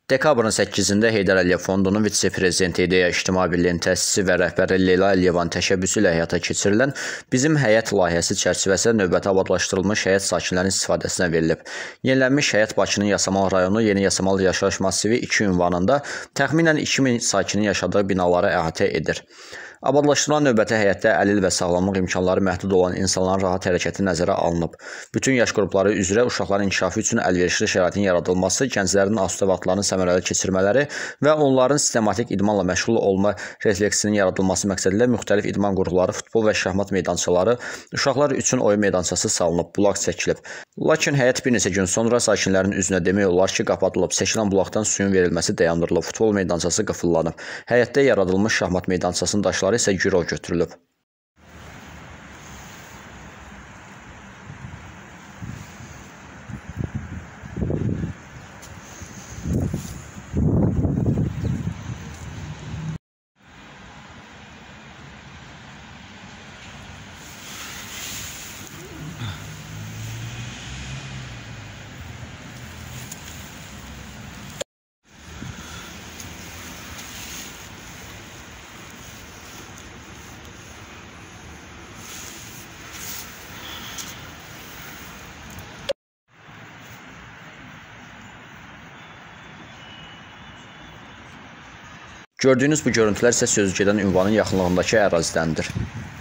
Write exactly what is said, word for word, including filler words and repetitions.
Dekabrın səkkizində Heydər Əliyev Fondunun vitse-prezidenti, İdeya İctimai Birliyinin təsisçisi və rəhbəri Leyla Əliyevanın təşəbbüsü ilə həyata keçirilən Bizim Həyət layihəsi çərçivəsində növbəti abadlaşdırılmış həyət sakinlərinin istifadəsinə verilib. Yenilənmiş həyət Bakının Yasamal rayonu Yeni Yasamal yaşayış massivi iki ünvanında təxminən iki min sakinin yaşadığı binaları əhatə edir. Abadlaşdırılan növbəti həyətdə əlil və sağlamlıq imkanları məhdud olan insanların rahat hərəkəti nəzərə alınıb. Bütün yaş qrupları üzrə uşaqların inkişafı üçün əlverişli şəraitin yaradılması, gənclərin asudə vaxtlarını səmərəli keçirmələri və onların sistematik idmanla məşğul olma refleksinin yaradılması məqsədilə müxtəlif idman qurğuları, futbol və şahmat meydançaları, uşaqlar üçün oyun meydançası salınıb, bulaq çəkilib. Lakin həyət bir neçə gün sonra sakinlərin üzünə demək olar ki, qapadılıb, çəkilən bulaqdan suyun verilməsi dayandırılıb, futbol meydançası qıfıllanıb. Həyətdə yaradılmış şahmat meydançasının daşları isə girov götürülüb. Gördüyünüz bu görüntülər isə sözügedən ünvanın yaxınlığındakı ərazidəndir.